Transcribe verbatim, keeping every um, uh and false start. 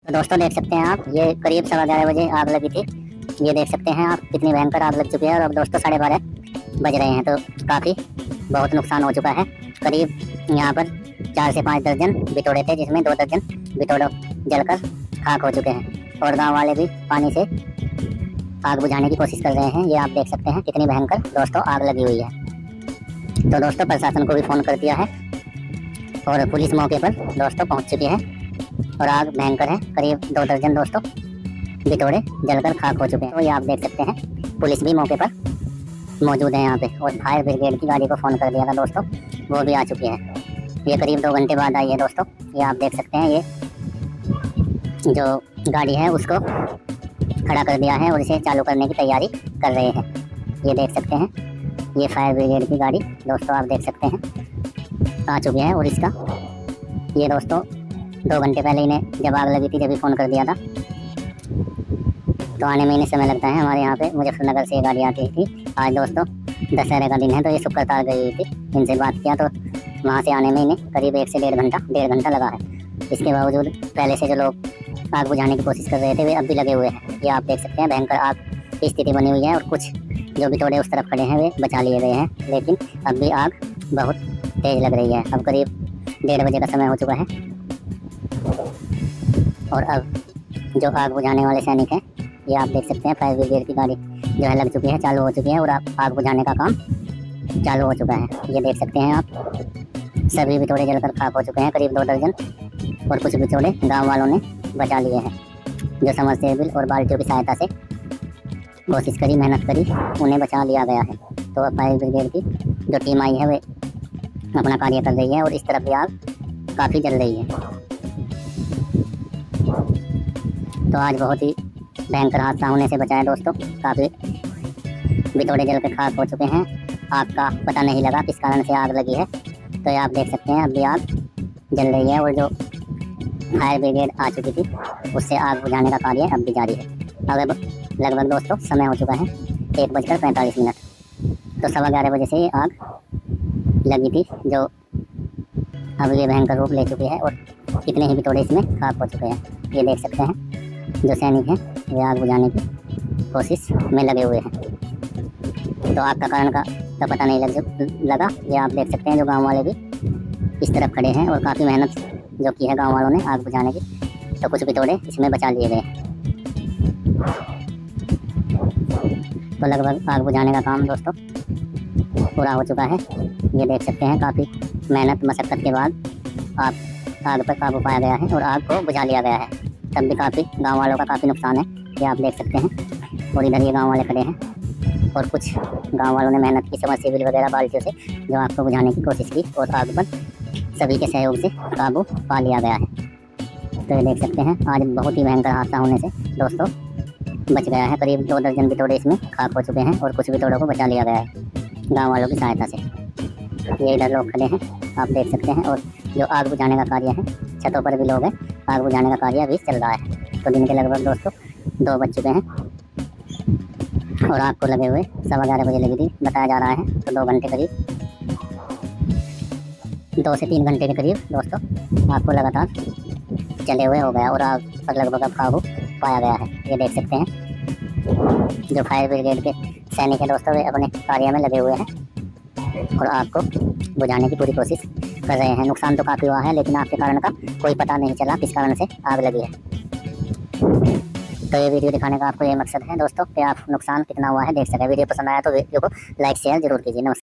तो दोस्तों देख सकते हैं आप, ये करीब सवा ग्यारह बजे आग लगी थी। ये देख सकते हैं आप कितनी भयंकर आग लग चुकी है। और अब दोस्तों साढ़े बारह बज रहे हैं, तो काफ़ी बहुत नुकसान हो चुका है। करीब यहाँ पर चार से पाँच दर्जन बिटोड़े थे, जिसमें दो दर्जन बिटोड़े जलकर खाक हो चुके हैं। और गांव वाले भी पानी से आग बुझाने की कोशिश कर रहे हैं। ये आप देख सकते हैं कितनी भयंकर दोस्तों आग लगी हुई है। तो दोस्तों प्रशासन को भी फ़ोन कर दिया है और पुलिस मौके पर दोस्तों पहुँच चुकी है। और आग भयंकर है, करीब दो दर्जन दोस्तों बिटोड़े जलकर खाक हो चुके हैं। तो ये आप देख सकते हैं पुलिस भी मौके पर मौजूद है यहाँ पे। और फायर ब्रिगेड की गाड़ी को फ़ोन कर दिया था दोस्तों, वो भी आ चुकी है। ये करीब दो घंटे बाद आई है दोस्तों। ये आप देख सकते हैं, ये जो गाड़ी है उसको खड़ा कर दिया है और इसे चालू करने की तैयारी कर रहे हैं। ये देख सकते हैं, ये फायर ब्रिगेड की गाड़ी दोस्तों आप देख सकते हैं आ चुकी है। और इसका ये दोस्तों दो घंटे पहले इन्हें जब आग लगी थी जब भी फ़ोन कर दिया था, तो आने में इन्हें समय लगता है। हमारे यहाँ पे मुजफ्फरनगर से ये गाड़ी आती थी। आज दोस्तों दशहरे का दिन है, तो ये शुक्र तार गई हुई थी। इनसे बात किया तो वहाँ से आने में इन्हें करीब एक से डेढ़ घंटा डेढ़ घंटा लगा है। इसके बावजूद पहले से जो लोग आग बुझाने की कोशिश कर रहे थे वे अब भी लगे हुए हैं। ये आप देख सकते हैं भयंकर आग की स्थिति बनी हुई है। और कुछ जो बिटोड़े उस तरफ खड़े हैं वे बचा लिए गए हैं, लेकिन अब भी आग बहुत तेज़ लग रही है। अब करीब डेढ़ बजे का समय हो चुका है और अब जो आग बुझाने वाले सैनिक हैं, ये आप देख सकते हैं फायर ब्रिगेड की गाड़ी जो है लग चुकी है, चालू हो चुकी है और आग बुझाने का काम चालू हो चुका है। ये देख सकते हैं आप सभी बिटोड़े जलकर खाक हो चुके हैं, करीब दो दर्जन। और कुछ बिटोड़े गांव वालों ने बचा लिए हैं, जो समरसेबल और बाल्टियों की सहायता से कोशिश करी, मेहनत करी, उन्हें बचा लिया गया है। तो अब फायर ब्रिगेड की जो टीम आई है वे अपना कार्य कर रही है और इस तरफ भी आग काफ़ी जल रही है। तो आज बहुत ही भयंकर हादसा होने से बचा है दोस्तों। काफ़ी बिटोड़े जल के खाक हो चुके हैं। आग का पता नहीं लगा किस कारण से आग लगी है। तो ये आप देख सकते हैं अभी आग जल रही है और जो फायर ब्रिगेड आ चुकी थी उससे आग बुझाने का कार्य अब भी जारी है। अब लगभग दोस्तों समय हो चुका है एक बजकर पैंतालीस मिनट। तो सवा ग्यारह बजे से ये आग लगी थी, जो अब ये भयंकर रूप ले चुकी है और कितने ही बिटोड़े इसमें खाक हो चुके हैं। ये देख सकते हैं जो सैनिक हैं वे आग बुझाने की कोशिश में लगे हुए हैं। तो आग का कारण का तो पता नहीं लग लगा। ये आप देख सकते हैं जो गांव वाले भी इस तरफ खड़े हैं और काफ़ी मेहनत जो की है गांव वालों ने आग बुझाने की। तो कुछ बिटोड़े इसमें बचा लिए गए। तो लगभग आग बुझाने का काम दोस्तों पूरा हो चुका है। ये देख सकते हैं काफ़ी मेहनत मशक्क़त के बाद आग आग पर काबू पाया गया है और आग को बुझा लिया गया है। तब भी काफ़ी गांव वालों का काफ़ी नुकसान है, ये आप देख सकते हैं। और इधर ये गांव वाले खड़े हैं और कुछ गांव वालों ने मेहनत की, समरसेबल वगैरह बाल्टियों से जो आग को बुझाने की कोशिश की और आग पर सभी के सहयोग से काबू पा लिया गया है। तो ये देख सकते हैं आज बहुत ही भयंकर हादसा होने से दोस्तों बच गया है। करीब दो दर्जन बिटोड़े इसमें खाक हो चुके हैं और कुछ बिटोड़ों को बचा लिया गया है गांव वालों की सहायता से। ये इधर लोग खड़े हैं आप देख सकते हैं। और जो आग बुझाने का कार्य है, छतों पर भी लोग हैं, आग बुझाने का कार्य अभी चल रहा है। तो दिन के लगभग दोस्तों दो बज चुके हैं और आग को लगे हुए सवा ग्यारह बजे लगी थी बताया जा रहा है। तो दो घंटे करीब दो से तीन घंटे के करीब दोस्तों आग को लगातार चले हुए हो गया और आग पर लगभग अब काबू पाया गया है। ये देख सकते हैं जो फायर ब्रिगेड के सैनिक हैं दोस्तों वे अपने कार्य में लगे हुए हैं और आग को बुझाने की पूरी कोशिश कर रहे हैं। नुकसान तो काफ़ी हुआ है, लेकिन आग के कारण का कोई पता नहीं चला किस कारण से आग लगी है। तो ये वीडियो दिखाने का आपको ये मकसद है दोस्तों कि आप नुकसान कितना हुआ है देख सकें। वीडियो पसंद आया तो वीडियो को लाइक शेयर जरूर कीजिए। नमस्कार।